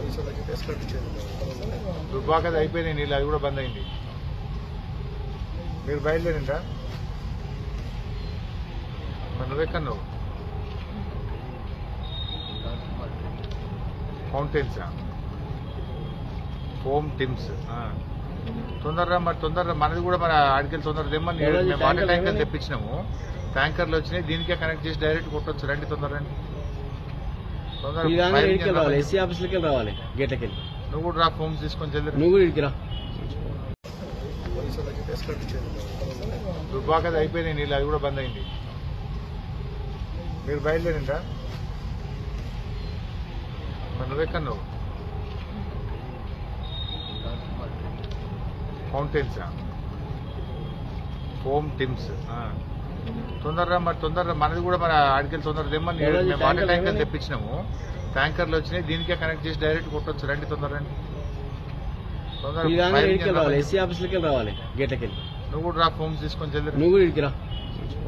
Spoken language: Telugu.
దుబ్బాకది అయిపోయినాయి నీళ్ళు, అది కూడా బంద్ అయింది. మీరు బయలుదేరిందా? మరి నువ్వెక్కడ నువ్వు ఫౌంటైన్సా, ఫోమ్ టిమ్స్ తొందరగా మరి తొందరగా మనది కూడా మరి ఆడికెళ్ళి తొందరగా తెమ్మని మేము వాటర్ ట్యాంకర్లు తెప్పించినాము. ట్యాంకర్లు వచ్చినాయి, దీనికే కనెక్ట్ చేసి డైరెక్ట్ కొట్టొచ్చు. రండి తొందరగా ఎస్సీ ఆఫీసులకి రావాలి, గేట్లకి. నువ్వు కూడా రా, ఫోమ్స్ తీసుకొని చెల్లి. నువ్వు కూడా ఇడికి రా. దుబ్బాకది అయిపోయినాయి నీళ్ళు, అది కూడా బంద్ అయింది. మీరు బయలుదేరిందా? మరి నువ్వెక్కడ నువ్వు ఫౌంటైన్సా, ఫోమ్ టిమ్స్ తొందరగా మరి తొందరగా మనది కూడా మరి ఆడికెళ్ళి తొందరగా తెమ్మని మేము వాటర్ ట్యాంకర్లు తెప్పించినాము. ట్యాంకర్లు వచ్చినాయి, దీనికే కనెక్ట్ చేసి డైరెక్ట్ కొట్టొచ్చు. రండి తొందరగా ఎస్సీ ఆఫీసులకి రావాలి, గేట్లకి. నువ్వు కూడా రా, ఫోమ్స్ తీసుకొని చెల్లి. నువ్వు కూడా ఇడికి రా.